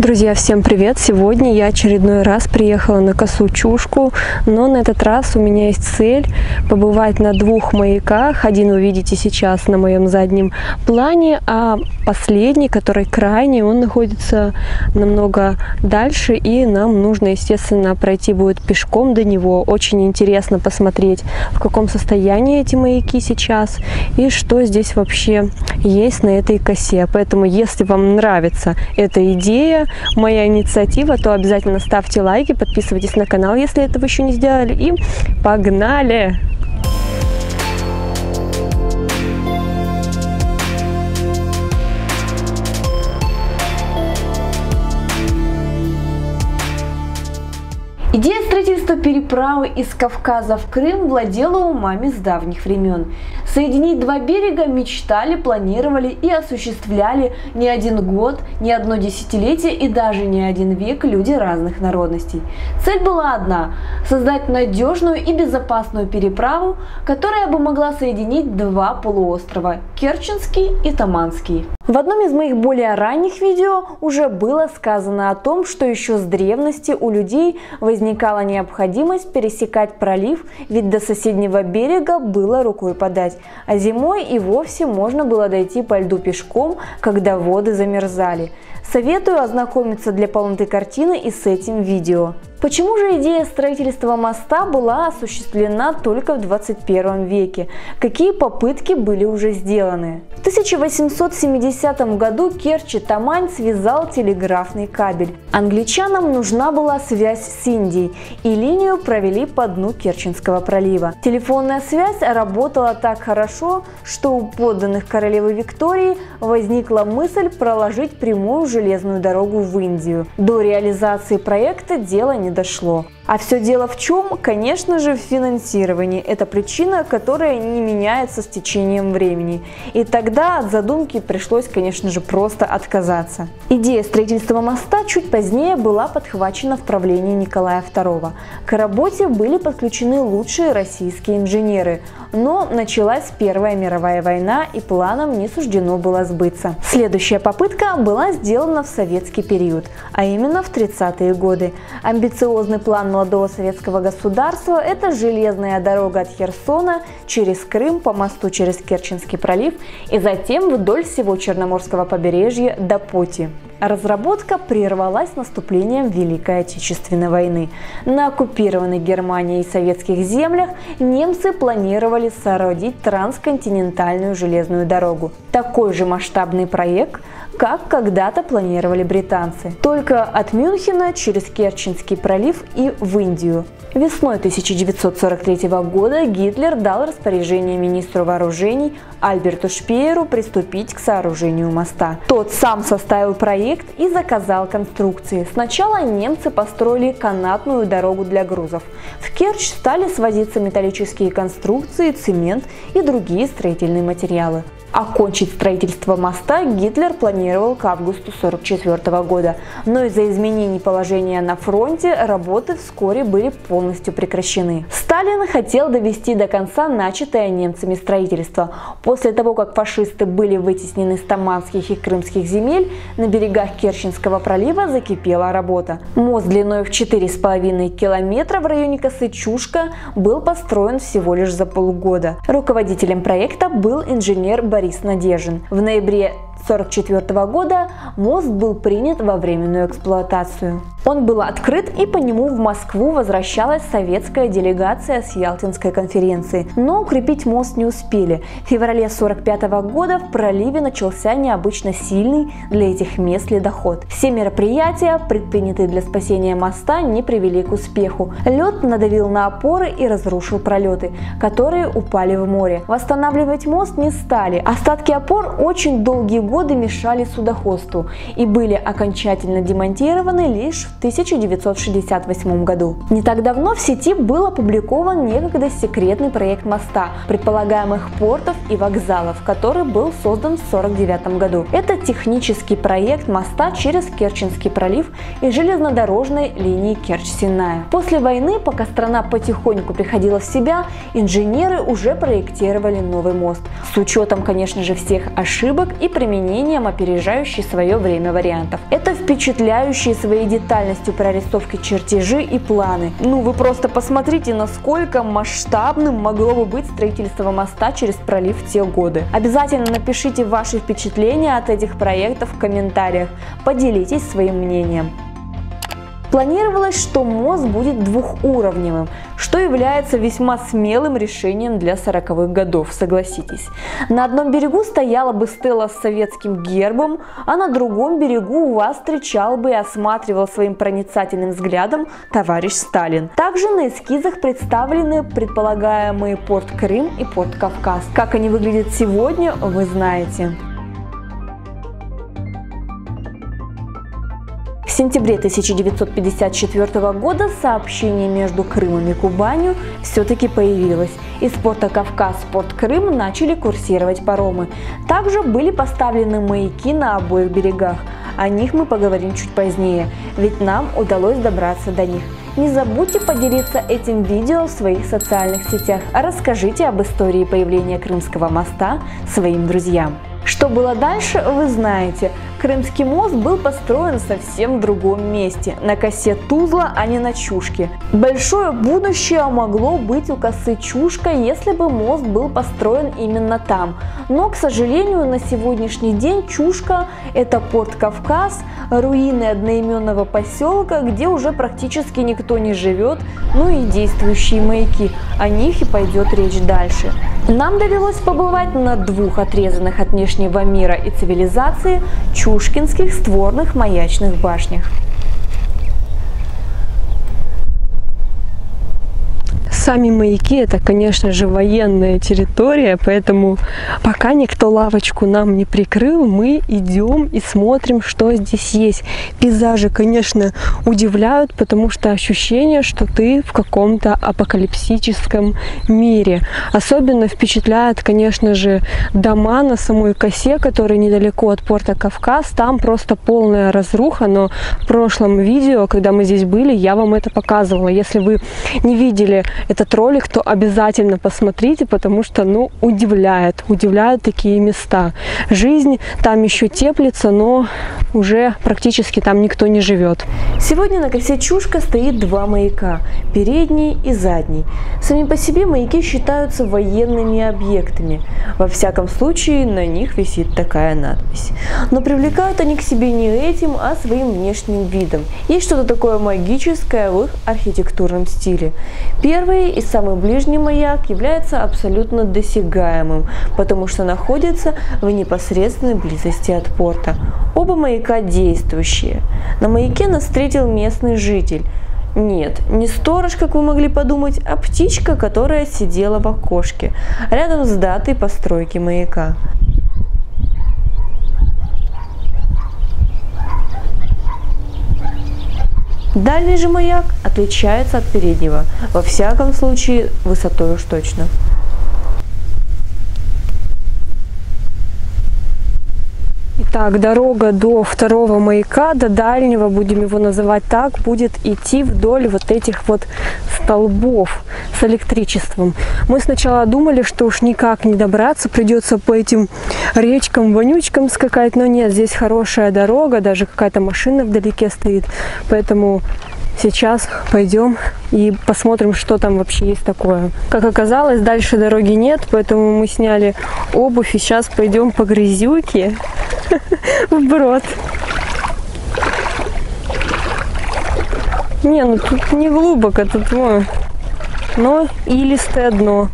Друзья, всем привет! Сегодня я очередной раз приехала на Косу Чушку, но на этот раз у меня есть цель побывать на двух маяках. Один вы видите сейчас на моем заднем плане, а последний, который крайний, он находится намного дальше, и нам нужно, естественно, пройти будет пешком до него. Очень интересно посмотреть, в каком состоянии эти маяки сейчас и что здесь вообще есть на этой косе. Поэтому, если вам нравится эта идея, моя инициатива, то обязательно ставьте лайки, подписывайтесь на канал, если этого еще не сделали, и погнали! Идея строительства переправы из Кавказа в Крым владела умами с давних времен. Соединить два берега мечтали, планировали и осуществляли не один год, не одно десятилетие и даже не один век люди разных народностей. Цель была одна – создать надежную и безопасную переправу, которая бы могла соединить два полуострова – Керченский и Таманский. В одном из моих более ранних видео уже было сказано о том, что еще с древности у людей возникала необходимость пересекать пролив, ведь до соседнего берега было рукой подать, а зимой и вовсе можно было дойти по льду пешком, когда воды замерзали. Советую ознакомиться для полноты картины и с этим видео. Почему же идея строительства моста была осуществлена только в 21 веке? Какие попытки были уже сделаны? В 1870 году Керчь-Тамань связал телеграфный кабель. Англичанам нужна была связь с Индией, и линию провели по дну Керченского пролива. Телефонная связь работала так хорошо, что у подданных королевы Виктории возникла мысль проложить прямую железную дорогу в Индию. До реализации проекта дело не дошло. А все дело в чем? Конечно же, в финансировании. Это причина, которая не меняется с течением времени. И тогда от задумки пришлось, конечно же, просто отказаться. Идея строительства моста чуть позднее была подхвачена в правлении Николая II. К работе были подключены лучшие российские инженеры. Но началась Первая мировая война, и планам не суждено было сбыться. Следующая попытка была сделана в советский период, а именно в 30-е годы. Амбициозный план молодого советского государства – это железная дорога от Херсона через Крым по мосту через Керченский пролив и затем вдоль всего Черноморского побережья до Пути. Разработка прервалась наступлением Великой Отечественной войны. На оккупированных Германией и советских землях немцы планировали соорудить трансконтинентальную железную дорогу. Такой же масштабный проект, как когда-то планировали британцы. Только от Мюнхена через Керченский пролив и в Индию. Весной 1943 года Гитлер дал распоряжение министру вооружений Альберту Шпееру приступить к сооружению моста. Тот сам составил проект и заказал конструкции. Сначала немцы построили канатную дорогу для грузов. В Керчь стали свозиться металлические конструкции, цемент и другие строительные материалы. Окончить строительство моста Гитлер планировал к августу 1944 года, но из-за изменений положения на фронте работы вскоре были полностью прекращены. Сталин хотел довести до конца начатое немцами строительство. После того, как фашисты были вытеснены с таманских и крымских земель, на берегах Керченского пролива закипела работа. Мост длиной в 4,5 километра в районе Косы Чушка был построен всего лишь за полгода. Руководителем проекта был инженер Борис Надеждин. В ноябре 1944 года мост был принят во временную эксплуатацию. Он был открыт, и по нему в Москву возвращалась советская делегация с Ялтинской конференции. Но укрепить мост не успели. В феврале 1945 года в проливе начался необычно сильный для этих мест ледоход. Все мероприятия, предпринятые для спасения моста, не привели к успеху. Лед надавил на опоры и разрушил пролеты, которые упали в море. Восстанавливать мост не стали. Остатки опор очень долгие годы мешали судоходству и были окончательно демонтированы лишь в в 1968 году. Не так давно в сети был опубликован некогда секретный проект моста, предполагаемых портов и вокзалов, который был создан в 1949 году. Это технический проект моста через Керченский пролив и железнодорожной линии Керчь-Синая. После войны, пока страна потихоньку приходила в себя, инженеры уже проектировали новый мост. С учетом, конечно же, всех ошибок и применением опережающей свое время вариантов. Это впечатляющие своей детальностью прорисовки чертежи и планы. Ну вы просто посмотрите, насколько масштабным могло бы быть строительство моста через пролив в те годы. Обязательно напишите ваши впечатления от этих проектов в комментариях, поделитесь своим мнением. Планировалось, что мост будет двухуровневым, что является весьма смелым решением для 40-х годов, согласитесь. На одном берегу стояла бы стела с советским гербом, а на другом берегу вас встречал бы и осматривал своим проницательным взглядом товарищ Сталин. Также на эскизах представлены предполагаемые порт Крым и порт Кавказ. Как они выглядят сегодня, вы знаете. В сентябре 1954 года сообщение между Крымом и Кубанью все-таки появилось. Из порта Кавказ в порт Крым начали курсировать паромы. Также были поставлены маяки на обоих берегах. О них мы поговорим чуть позднее, ведь нам удалось добраться до них. Не забудьте поделиться этим видео в своих социальных сетях, а расскажите об истории появления Крымского моста своим друзьям. Что было дальше, вы знаете. Крымский мост был построен совсем в другом месте, на косе Тузла, а не на Чушке. Большое будущее могло быть у косы Чушка, если бы мост был построен именно там. Но, к сожалению, на сегодняшний день Чушка – это порт Кавказ, руины одноименного поселка, где уже практически никто не живет, ну и действующие маяки. О них и пойдет речь дальше. Нам довелось побывать на двух отрезанных от внешнего мира и цивилизации чушкинских створных маячных башнях. Сами маяки — это, конечно же, военная территория, поэтому пока никто лавочку нам не прикрыл, мы идем и смотрим, что здесь есть. Пейзажи, конечно, удивляют, потому что ощущение, что ты в каком-то апокалипсическом мире. Особенно впечатляет, конечно же, дома на самой косе, которые недалеко от порта Кавказ. Там просто полная разруха, но в прошлом видео, когда мы здесь были, я вам это показывала. Если вы не видели этот ролик, то обязательно посмотрите, потому что, ну, удивляют такие места. Жизнь там еще теплится, но уже практически там никто не живет. Сегодня на косе Чушка стоит два маяка, передний и задний. Сами по себе маяки считаются военными объектами. Во всяком случае, на них висит такая надпись. Но привлекают они к себе не этим, а своим внешним видом. Есть что-то такое магическое в их архитектурном стиле. Первый и самый ближний маяк является абсолютно досягаемым, потому что находится в непосредственной близости от порта. Оба маяка действующие. На маяке нас встретил местный житель. Нет, не сторож, как вы могли подумать, а птичка, которая сидела в окошке, рядом с датой постройки маяка. Дальний же маяк отличается от переднего, во всяком случае высотой уж точно. Итак, дорога до второго маяка, до дальнего, будем его называть так, будет идти вдоль вот этих вот столбов с электричеством. Мы сначала думали, что уж никак не добраться, придется по этим речкам, вонючкам скакать, но нет, здесь хорошая дорога, даже какая-то машина вдалеке стоит, поэтому сейчас пойдем и посмотрим, что там вообще есть такое. Как оказалось, дальше дороги нет, поэтому мы сняли обувь и сейчас пойдем по грязюке вброд. Не, ну тут не глубоко, тут но илистое дно.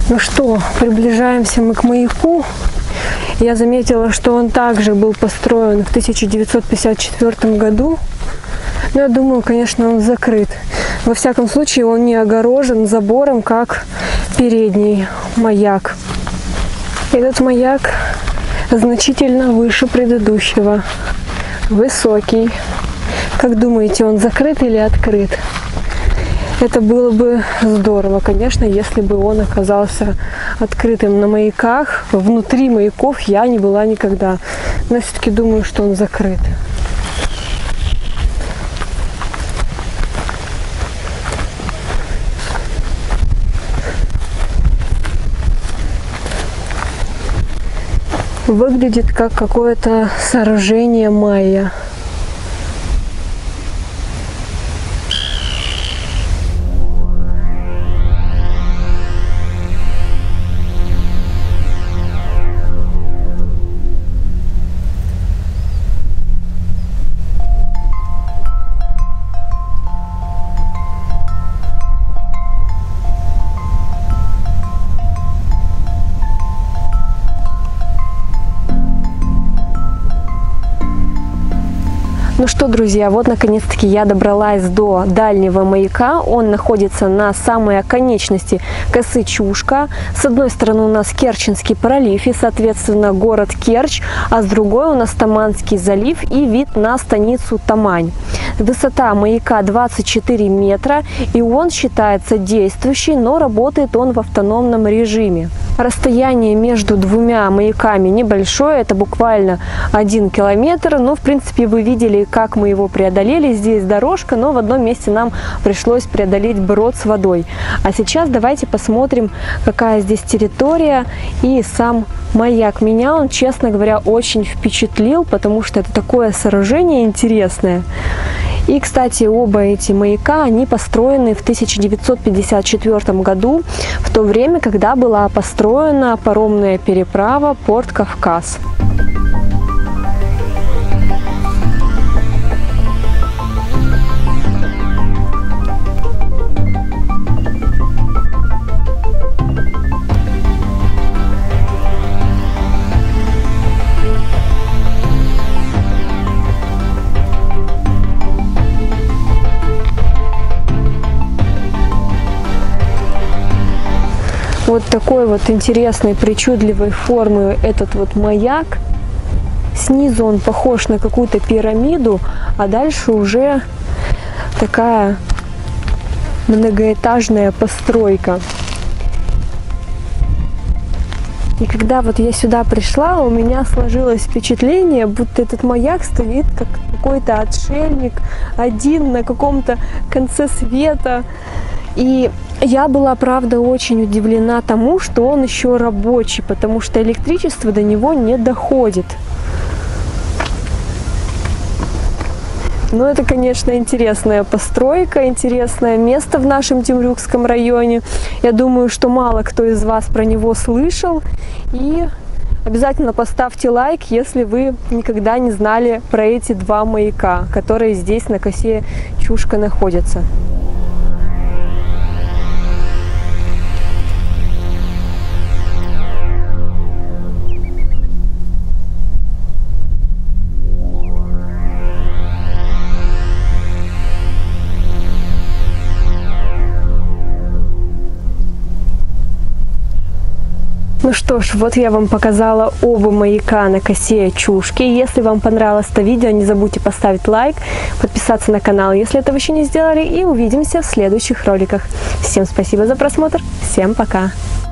Ну что, приближаемся мы к маяку. Я заметила, что он также был построен в 1954 году. Но я думаю, конечно, он закрыт. Во всяком случае, он не огорожен забором, как передний маяк. Этот маяк значительно выше предыдущего. Высокий. Как думаете, он закрыт или открыт? Это было бы здорово, конечно, если бы он оказался открытым. На маяках, внутри маяков я не была никогда. Но все-таки думаю, что он закрыт. Выглядит как какое-то сооружение майя. Ну что, друзья, вот наконец-таки я добралась до дальнего маяка. Он находится на самой оконечности косы Чушка. С одной стороны у нас Керченский пролив и, соответственно, город Керчь, а с другой у нас Таманский залив и вид на станицу Тамань. Высота маяка 24 метра, и он считается действующий, но работает он в автономном режиме. Расстояние между двумя маяками небольшое, это буквально 1 километр. Но, в принципе, вы видели, как мы его преодолели. Здесь дорожка, но в одном месте нам пришлось преодолеть брод с водой. А сейчас давайте посмотрим, какая здесь территория и сам маяк. Меня он, честно говоря, очень впечатлил, потому что это такое сооружение интересное. И, кстати, оба эти маяка, они построены в 1954 году, в то время, когда была построена паромная переправа Порт Кавказ. Вот такой вот интересной, причудливой формы этот вот маяк. Снизу он похож на какую-то пирамиду, а дальше уже такая многоэтажная постройка. И когда вот я сюда пришла, у меня сложилось впечатление, будто этот маяк стоит как какой-то отшельник, один на каком-то конце света. И я была, правда, очень удивлена тому, что он еще рабочий, потому что электричество до него не доходит. Но это, конечно, интересная постройка, интересное место в нашем Темрюкском районе. Я думаю, что мало кто из вас про него слышал. И обязательно поставьте лайк, если вы никогда не знали про эти два маяка, которые здесь на косе Чушка находятся. Ну что ж, вот я вам показала оба маяка на косе Чушки. Если вам понравилось это видео, не забудьте поставить лайк, подписаться на канал, если этого еще не сделали, и увидимся в следующих роликах. Всем спасибо за просмотр, всем пока!